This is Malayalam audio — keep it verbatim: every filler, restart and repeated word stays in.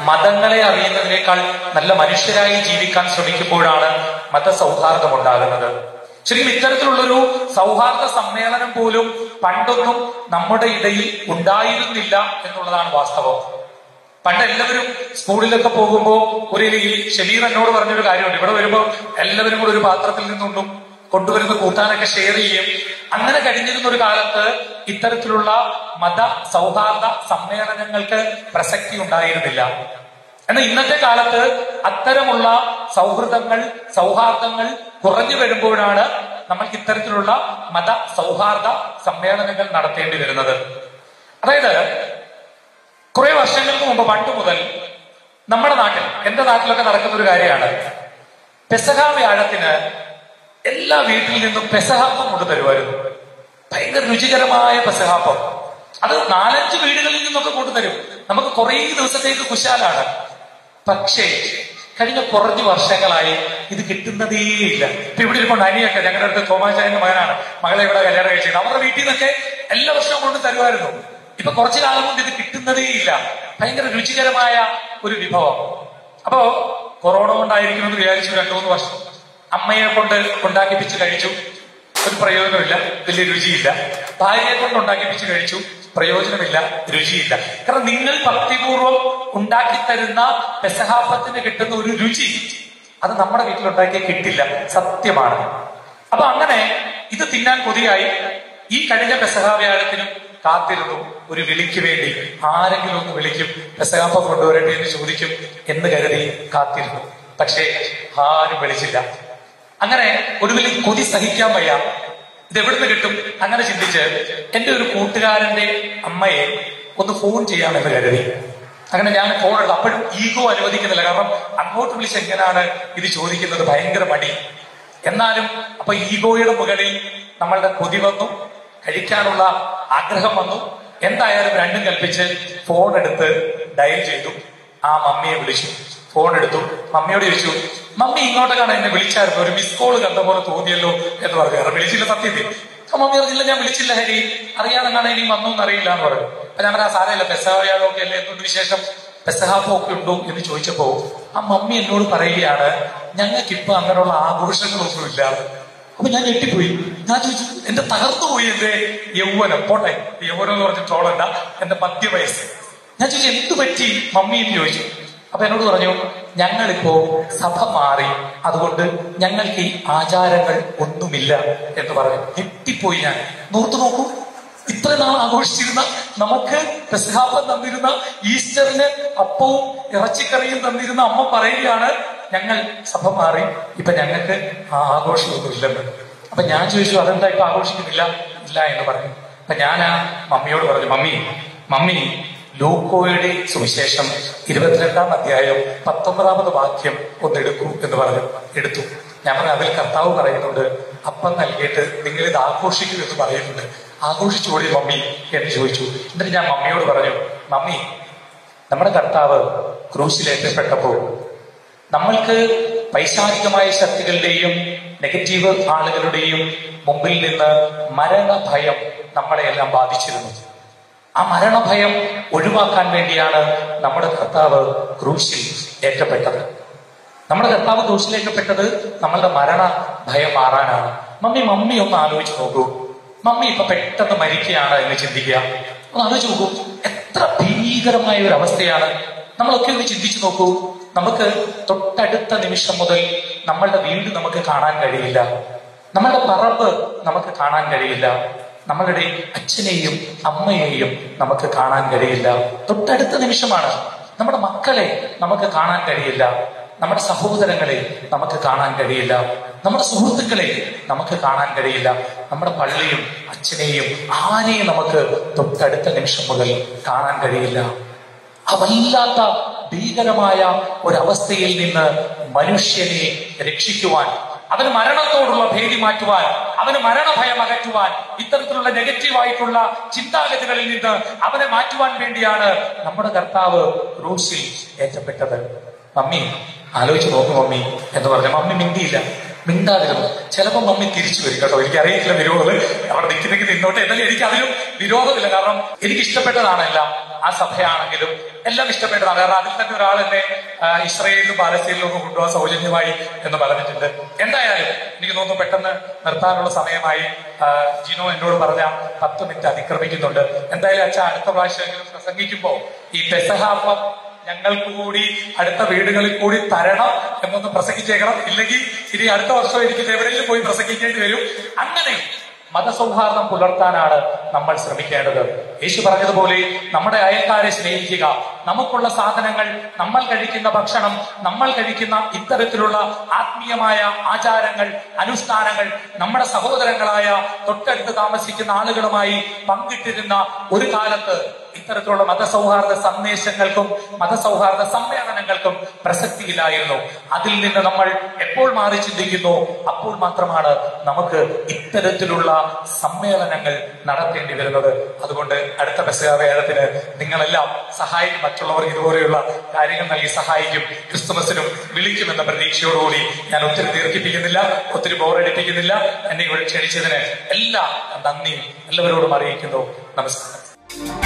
മതങ്ങളെ അറിയുന്നതിനേക്കാൾ നല്ല മനുഷ്യരായി ജീവിക്കാൻ ശ്രമിക്കുമ്പോഴാണ് മതസൗഹാർദ്ദം ഉണ്ടാകുന്നത്. ശരിക്കും ഇത്തരത്തിലുള്ളൊരു സൗഹാർദ്ദ സമ്മേളനം പോലും പണ്ടൊന്നും നമ്മുടെ ഇടയിൽ ഉണ്ടായിരുന്നില്ല എന്നുള്ളതാണ് വാസ്തവം. പണ്ട് എല്ലാവരും സ്കൂളിലൊക്കെ പോകുമ്പോ ഒരു ഷമീർ എന്നോട് പറഞ്ഞൊരു കാര്യമുണ്ട്, ഇവിടെ വരുമ്പോ എല്ലാവരും കൂടെ ഒരു പാത്രത്തിൽ നിന്നൊന്നും കൊണ്ടുവരുന്ന കൂട്ടാനൊക്കെ ഷെയർ ചെയ്യും. അങ്ങനെ കഴിഞ്ഞിരുന്ന ഒരു കാലത്ത് ഇത്തരത്തിലുള്ള മത സൗഹാർദ്ദ സമ്മേളനങ്ങൾക്ക് പ്രസക്തി ഉണ്ടായിരുന്നില്ല. എന്നാൽ ഇന്നത്തെ കാലത്ത് അത്തരമുള്ള സൗഹൃദങ്ങൾ സൗഹാർദ്ദങ്ങൾ കുറഞ്ഞു വരുമ്പോഴാണ് നമ്മൾക്ക് ഇത്തരത്തിലുള്ള മത സൗഹാർദ്ദ സമ്മേളനങ്ങൾ നടത്തേണ്ടി വരുന്നത്. അതായത് കുറെ വർഷങ്ങൾക്ക് മുമ്പ് പണ്ട് മുതൽ നമ്മുടെ നാട്ടിൽ, എന്റെ നാട്ടിലൊക്കെ നടക്കുന്ന ഒരു കാര്യമാണ്, പെസഹ വ്യാഴത്തിന് എല്ലാ വീട്ടിൽ നിന്നും പെസഹാപ്പം കൊണ്ടുതരുമായിരുന്നു. ഭയങ്കര രുചികരമായ പെസഹാപ്പം. അത് നാലഞ്ച് വീടുകളിൽ നിന്നൊക്കെ കൊണ്ടുതരും. നമുക്ക് കുറേ ദിവസത്തേക്ക് കുശാലാണ്. പക്ഷേ കഴിഞ്ഞ കുറഞ്ഞു വർഷങ്ങളായി ഇത് കിട്ടുന്നതേയില്ല. ഇപ്പൊ ഇവിടെ ഇരിപ്പോ അനിയൊക്കെ, ഞങ്ങളുടെ അടുത്ത് തോമാചായന്റെ മകനാണ്, മകളെ ഇവിടെ കല്യാണം കഴിച്ചത്, അവരുടെ വീട്ടിൽ നിന്നൊക്കെ എല്ലാ വർഷവും കൊണ്ട് തരുമായിരുന്നു. ഇപ്പൊ കുറച്ചു കാലം കൊണ്ട് ഇത് കിട്ടുന്നതേയില്ല. ഭയങ്കര രുചികരമായ ഒരു വിഭവം. അപ്പോ കൊറോണ കൊണ്ടായിരിക്കുമെന്ന് വിചാരിച്ചു രണ്ടു മൂന്ന് വർഷം അമ്മയെ കൊണ്ട് ഉണ്ടാക്കിപ്പിച്ച് കഴിച്ചു, ഒരു പ്രയോജനമില്ല, വലിയ രുചിയില്ല. ഭാര്യയെ കൊണ്ട് ഉണ്ടാക്കിപ്പിച്ച് കഴിച്ചു, പ്രയോജനമില്ല, രുചിയില്ല. കാരണം നിങ്ങൾ ഭക്തിപൂർവം ഉണ്ടാക്കി തരുന്ന പെസഹാപ്പത്തിന് കിട്ടുന്ന ഒരു രുചി അത് നമ്മുടെ വീട്ടിലുണ്ടാക്കിയ കിട്ടില്ല, സത്യമാണ്. അപ്പൊ അങ്ങനെ ഇത് തിന്നാൻ കൊതിയായി ഈ കഴിഞ്ഞ പെസഹാ വ്യാഴത്തിനും കാത്തിരുന്നു. ഒരു വിളിക്ക് വേണ്ടി ആരെങ്കിലും ഒന്ന് വിളിക്കും, പെസഹാപ്പം കൊണ്ടുവരട്ടെ എന്ന് ചോദിക്കും എന്ന് കരുതി കാത്തിരുന്നു. പക്ഷേ ആരും വിളിച്ചില്ല. അങ്ങനെ ഒടുവിൽ കൊതി സഹിക്കാൻ വയ്യ, ഇതെവിടുന്ന് കിട്ടും അങ്ങനെ ചിന്തിച്ച് എന്റെ ഒരു കൂട്ടുകാരന്റെ അമ്മയെ ഒന്ന് ഫോൺ ചെയ്യാമെന്ന് കരുതി. അങ്ങനെ ഞാൻ ഫോൺ എടുത്തു. അപ്പോഴും ഈഗോ അനുവദിക്കുന്നില്ല, കാരണം അങ്ങോട്ട് വിളിച്ച് എങ്ങനെയാണ് ഇത് ചോദിക്കുന്നത്, ഭയങ്കര മടി. എന്നാലും അപ്പൊ ഈഗോയുടെ മുകളിൽ നമ്മളുടെ കൊതി വന്നു, കഴിക്കാനുള്ള ആഗ്രഹം വന്നു. എന്തായാലും രണ്ടും കൽപ്പിച്ച് ഫോൺ എടുത്ത് ഡയൽ ചെയ്തു. ആ മമ്മിയെ വിളിച്ചു. ഫോൺ എടുത്തു, മമ്മിയോട് ചോദിച്ചു, മമ്മി ഇങ്ങോട്ടേക്കാണ് എന്നെ വിളിച്ചായിരുന്നു, ഒരു മിസ് കോള് കണ്ട പോലെ തോന്നിയല്ലോ എന്ന് പറഞ്ഞു. കാരണം വിളിച്ചില്ല സത്യത്തിൽ. അപ്പൊ മമ്മി പറഞ്ഞില്ല, ഞാൻ വിളിച്ചില്ല ഹരി, അറിയാതെങ്ങാണ് ഇനി വന്നു എന്നറിയില്ല എന്ന് പറഞ്ഞു. അപ്പൊ ഞാൻ ആ സാരമില്ല, പെസഹാവ്യാഴമൊക്കെ അല്ലേ, എന്തുകൊണ്ട് വിശേഷം, പെസഹാപ്പൊക്കെ ഉണ്ടോ എന്ന് ചോദിച്ചപ്പോ ആ മമ്മി എന്നോട് പറയുകയാണ്, ഞങ്ങൾക്കിപ്പൊ അങ്ങനെയുള്ള ആഘോഷങ്ങളൊന്നുമില്ല. അപ്പൊ ഞാൻ ഞെട്ടിപ്പോയി. ഞാൻ ചോദിച്ചു, എന്റെ തകർന്നു പോയി എന്റെ യൗവനം, പോട്ടെ യൗവനം എന്ന് പറഞ്ഞ് ട്രോളണ്ട, എന്റെ മധ്യവയസ്സ്. ഞാൻ ചോദിച്ചു, എന്ത് പറ്റി മമ്മി എന്ന് ചോദിച്ചു. അപ്പൊ എന്നോട് പറഞ്ഞു, ഞങ്ങളിപ്പോ സഭ മാറി, അതുകൊണ്ട് ഞങ്ങൾക്ക് ഈ ആചാരങ്ങൾ ഒന്നുമില്ല എന്ന് പറഞ്ഞു. ഞെട്ടിപ്പോയി ഞാൻ. നോർത്തു നോക്കൂ, ഇത്ര നാൾ ആഘോഷിച്ചിരുന്ന, നമുക്ക് പെസഹാപ്പം തന്നിരുന്ന, ഈസ്റ്ററിന് അപ്പവും ഇറച്ചിക്കറിയും തന്നിരുന്ന അമ്മ പറയുകയാണ്, ഞങ്ങൾ സഭ മാറി, ഇപ്പൊ ഞങ്ങൾക്ക് ആ ആഘോഷമൊന്നും ഇല്ലെന്ന്. അപ്പൊ ഞാൻ ചോദിച്ചു, അതെന്താ ഇപ്പൊ ആഘോഷിക്കുന്നില്ല? ഇല്ല എന്ന് പറഞ്ഞു. അപ്പൊ ഞാൻ ആ മമ്മിയോട് പറഞ്ഞു, മമ്മി മമ്മി ലൂക്കോയുടെ സുവിശേഷം ഇരുപത്തിരണ്ടാം അധ്യായം പത്തൊമ്പതാമത് വാക്യം ഒന്ന് എടുക്കൂ എന്ന് പറഞ്ഞു. എടുത്തു. ഞാൻ പറഞ്ഞു, അതിൽ കർത്താവ് പറയുന്നുണ്ട്, അപ്പം നൽകിയിട്ട് നിങ്ങൾ ഇത് ആഘോഷിക്കൂ എന്ന് പറയുന്നുണ്ട്, ആഘോഷിച്ചുകൂടി മമ്മി എന്ന് ചോദിച്ചു. എന്നിട്ട് ഞാൻ മമ്മിയോട് പറഞ്ഞു, മമ്മി നമ്മുടെ കർത്താവ് ക്രൂശിലേറ്റപ്പെട്ടപ്പോൾ നമ്മൾക്ക് പൈശാചികമായ ശക്തികളുടെയും നെഗറ്റീവ് ആളുകളുടെയും മുമ്പിൽ നിന്ന് മരണഭയം നമ്മളെയെല്ലാം ബാധിച്ചിരുന്നു. ആ മരണഭയം ഒഴിവാക്കാൻ വേണ്ടിയാണ് നമ്മുടെ കർത്താവ് ക്രൂശിൽ ഏറ്റപ്പെട്ടത്. നമ്മുടെ കർത്താവ് ക്രൂശിലേറ്റപ്പെട്ടത് നമ്മളുടെ മരണ ഭയം മാറാനാണ്. മമ്മി മമ്മി ഒന്ന് ആലോചിച്ച് നോക്കൂ, മമ്മി ഇപ്പൊ പെട്ടെന്ന് മരിക്കുകയാണ് എന്ന് ചിന്തിക്കുക. ഒന്ന് ആലോചിച്ച് നോക്കൂ, എത്ര ഭീകരമായ ഒരു അവസ്ഥയാണ്. നമ്മളൊക്കെ ഒന്ന് ചിന്തിച്ചു നോക്കൂ. നമുക്ക് തൊട്ടടുത്ത നിമിഷം മുതൽ നമ്മളുടെ വീട് നമുക്ക് കാണാൻ കഴിയില്ല, നമ്മളുടെ പറമ്പ് നമുക്ക് കാണാൻ കഴിയില്ല, നമ്മളുടെ അച്ഛനെയും അമ്മയെയും നമുക്ക് കാണാൻ കഴിയില്ല. തൊട്ടടുത്ത നിമിഷമാണ്. നമ്മുടെ മക്കളെ നമുക്ക് കാണാൻ കഴിയില്ല, നമ്മുടെ സഹോദരങ്ങളെ നമുക്ക് കാണാൻ കഴിയില്ല, നമ്മുടെ സുഹൃത്തുക്കളെ നമുക്ക് കാണാൻ കഴിയില്ല, നമ്മുടെ പള്ളിയും അച്ഛനെയും ആരെയും നമുക്ക് തൊട്ടടുത്ത നിമിഷം മുതൽ കാണാൻ കഴിയില്ല. ആ വല്ലാത്ത ഭീകരമായ ഒരവസ്ഥയിൽ നിന്ന് മനുഷ്യനെ രക്ഷിക്കുവാൻ, അവന് മരണത്തോടുള്ള ഭേദി മാറ്റുവാൻ, അവന് മരണഭയം അകറ്റുവാൻ, ഇത്തരത്തിലുള്ള നെഗറ്റീവായിട്ടുള്ള ചിന്താഗതികളിൽ നിന്ന് അവനെ മാറ്റുവാൻ വേണ്ടിയാണ് നമ്മുടെ കർത്താവ് ക്രൂശിൽ ഏറ്റപ്പെട്ടത്. മമ്മി ആലോചിച്ച് നോക്കൂ മമ്മി എന്ന് പറഞ്ഞ മമ്മി മിണ്ടിയില്ല, മിണ്ടാതിരുന്നു. ചിലപ്പോൾ മമ്മി തിരിച്ചു വരും കേട്ടോ, എനിക്ക് അറിയില്ല വിരോധം, അവിടെ നിൽക്കുന്നെങ്കിൽ നിന്നോട്ടെ. എന്നാലും എനിക്ക് അതിലും വിരോധമില്ല, കാരണം എനിക്ക് ഇഷ്ടപ്പെട്ടതാണെല്ലാം. ആ സഭയാണെങ്കിലും എല്ലാം ഇഷ്ടപ്പെട്ടതാണ്. കാരണം അതിൽ തന്നെ ഒരാൾ എന്നെ ഇസ്രയേലിലും പാലസ്തീനിലും ഒക്കെ കൊണ്ടുപോകാൻ സൗജന്യമായി എന്ന് പറഞ്ഞിട്ടുണ്ട്. എന്തായാലും എനിക്ക് തോന്നുന്നു പെട്ടെന്ന് നിർത്താനുള്ള സമയമായി. ജിനോ എന്നോട് പറഞ്ഞ പത്ത് മിനിറ്റ് അതിക്രമിക്കുന്നുണ്ട്. എന്തായാലും അച്ഛാ അടുത്ത പ്രാവശ്യമെങ്കിലും പ്രസംഗിക്കുമ്പോ ഈ പെസഹ അപ്പം ഞങ്ങൾക്ക് കൂടി അടുത്ത വീടുകളിൽ കൂടി തരണം എന്നൊന്ന് പ്രസംഗിച്ചേക്കണം. ഇല്ലെങ്കിൽ ഇനി അടുത്ത വർഷം എനിക്ക് എവിടെയെങ്കിലും പോയി പ്രസംഗിക്കേണ്ടി വരും. അങ്ങനെ മതസൗഹാർദ്ദം പുലർത്താനാണ് നമ്മൾ ശ്രമിക്കേണ്ടത്. യേശു പറഞ്ഞതുപോലെ നമ്മുടെ അയൽക്കാരെ സ്നേഹിക്കുക. നമുക്കുള്ള സാധനങ്ങൾ, നമ്മൾ കഴിക്കുന്ന ഭക്ഷണം, നമ്മൾ കഴിക്കുന്ന ഇത്തരത്തിലുള്ള ആത്മീയമായ ആചാരങ്ങൾ, അനുഷ്ഠാനങ്ങൾ നമ്മുടെ സഹോദരങ്ങളായ തൊട്ടടുത്ത് താമസിക്കുന്ന ആളുകളുമായി പങ്കിട്ടിരുന്ന ഒരു കാലത്ത് ഇത്തരത്തിലുള്ള മതസൗഹാർദ്ദ സന്ദേശങ്ങൾക്കും മതസൗഹാർദ്ദ സമ്മേളനങ്ങൾക്കും പ്രസക്തിയില്ലായിരുന്നു. അതിൽ നിന്ന് നമ്മൾ എപ്പോൾ മാറി ചിന്തിക്കുന്നു അപ്പോൾ മാത്രമാണ് നമുക്ക് ഇത്തരത്തിലുള്ള സമ്മേളനങ്ങൾ നടത്തേണ്ടി വരുന്നത്. അതുകൊണ്ട് അടുത്ത പെസഹ വേളത്തിന് നിങ്ങളെല്ലാം സഹായിക്കും. മറ്റുള്ളവർ ഇതുപോലെയുള്ള കാര്യങ്ങൾ നൽകി സഹായിക്കും. ക്രിസ്തുമസിനും വിളിക്കുമെന്ന പ്രതീക്ഷയോടുകൂടി ഞാൻ ഒത്തിരി ദീർഘിപ്പിക്കുന്നില്ല, ഒത്തിരി ബോറടിപ്പിക്കുന്നില്ല. എന്നെ ഇവിടെ ക്ഷണിച്ചതിന് എല്ലാ നന്ദിയും എല്ലാവരോടും അറിയിക്കുന്നു. നമസ്കാരം.